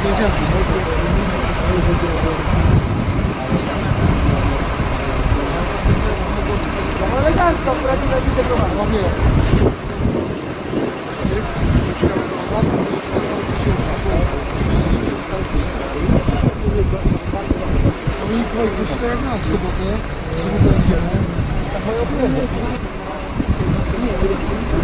Elegancko, operacyjna zintegrowana. Musi to jak nas w sobotę, żeby to idziemy. Tak mają